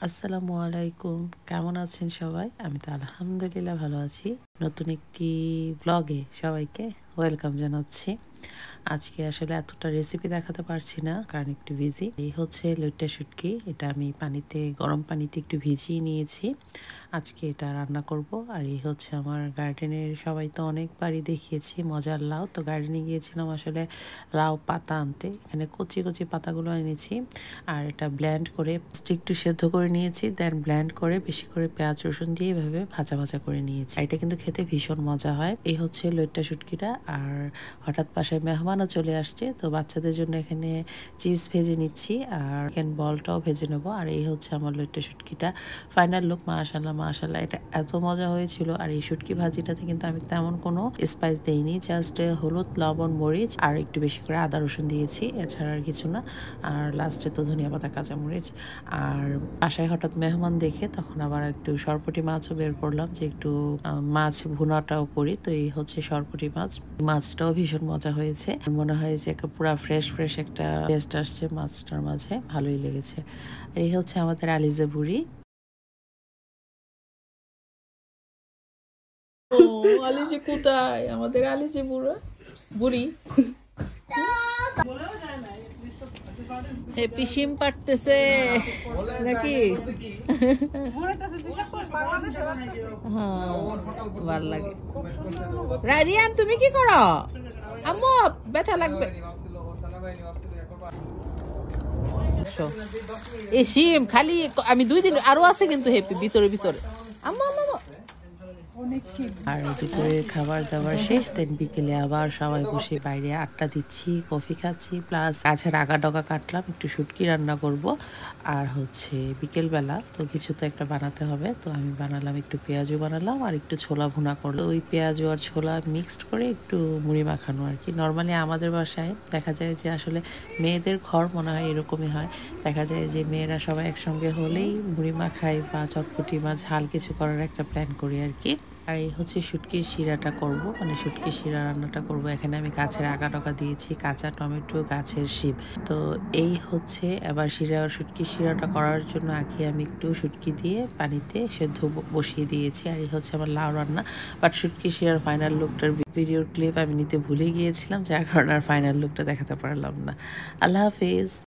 আসসালামু আলাইকুম। কেমন আছেন সবাই? আমি তো আলহামদুলিল্লাহ ভালো আছি। নতুন একটি ব্লগে সবাইকে ওয়েলকাম জানাচ্ছি। আজকে আসলে এতটা রেসিপি দেখাতে পারছি না কারণ একটু বিজি। এই হচ্ছে লইট্টা শুটকি। এটা আমি গরম পানিতে একটু ভিজিয়ে নিয়েছি। আজকে এটা রান্না করব। আর এই হচ্ছে আমার গার্ডেনের সবাই তো অনেকবারই দেখিয়েছি মজার লাউ। তো গার্ডেনে গিয়েছিলাম আসলে লাউ পাতা আনতে। এখানে কচি কচি পাতাগুলো এনেছি। আর এটা ব্লেন্ড করে একটু সেদ্ধ করে নিয়েছি, দেন ব্লেন্ড করে বেশি করে পেঁয়াজ রসুন দিয়ে এভাবে ভাজা ভাজা করে নিয়েছি। এটা কিন্তু খেতে ভীষণ মজা হয়। এই হচ্ছে লইট্টা শুটকিটা। আর হঠাৎ বাসায় মেহমানও চলে আসছে, তো বাচ্চাদের জন্য এখানে চিপস ভেজে নিচ্ছি আর চিকেন বলটাও ভেজে নেবো। আর এই হচ্ছে আমার লইট্টা শুটকিটা ফাইনাল লুক। মাশাআল্লাহ মাশাআল্লাহ, এটা এত মজা হয়েছিল। আর এই শুটকি ভাজিটাতে কিন্তু আমি তেমন কোনো স্পাইস দেইনি, জাস্ট হলুদ লবণ মরিচ আর একটু বেশি করে আদা রসুন দিয়েছি, এছাড়া আর কিছু না। আর লাস্টে তো ধনিয়া পাতা কাঁচামরিচ। আর বাসায় হঠাৎ মেহমান দেখে তখন আবার একটু সরপুঁটি মাছও বের করলাম যে একটু মাছ ভুনাটাও করি। তো এই হচ্ছে সরপুঁটি মাছ। মাছটাও ভীষণ মজা হয়েছে, মনে হয় যে পুরা ফ্রেশ ফ্রেশ একটা টেস্ট আসছে মাছটার মাঝে, ভালোই লেগেছে। আর এই হচ্ছে আমাদের আলিজা বুড়ি। ও আলিজে কোথায়? আমাদের আলিজে বুড়া বুড়ি পিসিম পারতেছে নাকি? হ্যাঁ, ভাল লাগে। রিয়ান তুমি কি করো? আম্মু ব্যথা লাগবে। এই সিম খালি আমি 2 দিন আরো আছে কিন্তু হেপি ভিতরে ভিতরে। আম্মু আম্মু আর দুপুরের খাবার দাবার শেষ, দেন বিকেলে আবার সবাই বসে বাইরে আড্ডা দিচ্ছি, কফি খাচ্ছি, প্লাস গাছের আগা ডগা কাটলাম, একটু শুটকি রান্না করব। আর হচ্ছে বিকেলবেলা তো কিছু তো একটা বানাতে হবে, তো আমি বানালাম একটু পেঁয়াজু বানালাম আর একটু ছোলা ভুনা করলো। ওই পেঁয়াজু আর ছোলা মিক্সড করে একটু মুড়ি মাখানো আর কি। নর্মালি আমাদের বাসায় দেখা যায় যে আসলে মেয়েদের ঘর মনে হয় এরকমই হয়, দেখা যায় যে মেয়েরা সবাই একসঙ্গে হলেই মুড়ি মাখায় বা চটপটি বা ঝাল কিছু করার একটা প্ল্যান করি আর কি। আর এই হচ্ছে শুটকির শিরাটা করব, মানে শুটকির শিরা রান্নাটা করব। এখানে আমি গাছের আগা ডগা দিয়েছি, কাঁচা টমেটো, গাছের শিম। তো এই হচ্ছে এবার শুটকির শিরাটা করার জন্য আগে আমি একটু শুটকি দিয়ে পানিতে সেদ্ধ বসিয়ে দিয়েছি। আর এই হচ্ছে আমার লাউ রান্না। বাট শুটকির শিরার ফাইনাল লুকটার ভিডিওর ক্লিপ আমি নিতে ভুলে গিয়েছিলাম, যার কারণে আর ফাইনাল লুকটা দেখাতে পারলাম না। আল্লাহ হাফেজ।